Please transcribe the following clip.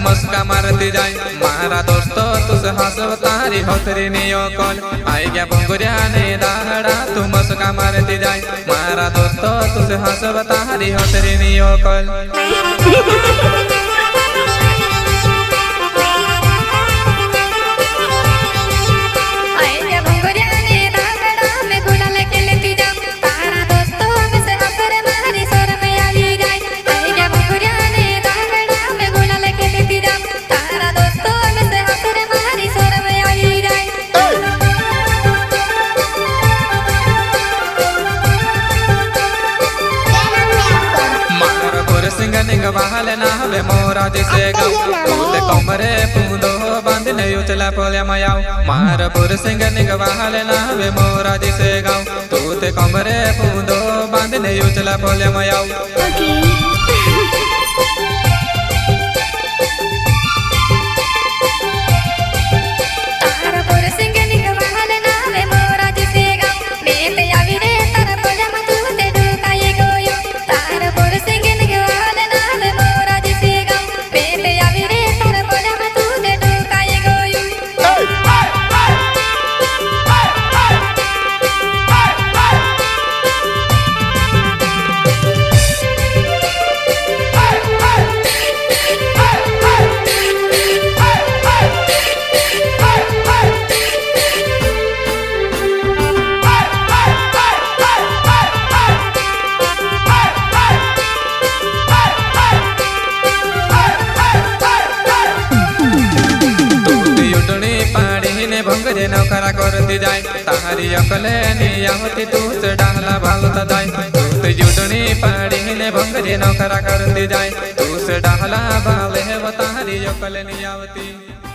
मस्का मारती जाए मारा दोस्तों तुझ हंसव तारी होतरी नियो कल आई गया भंगुरिया ने दाहड़ा तू मस्का मारती जाए मारा दोस्तों तुझ हंसव तारी होतरी नियो कल बहाल ना हवे मोरा जैसे गाँव कमरे पूंदो बांधने उचला पोले मयाओ मारपुर सिंह निगवाल ना हवे मोरा जैसे गाँव तूते कमरे पूंदो बांधने उचला पोले मयाओ भंगरे नौकरा करती जाए तारी अकले नियामती तूच डाला भालता जाए तूत जुटनी पाड़ी ने भंगरे नौकरा करती जाए तूच डाला भाले तारी अकले नियामती।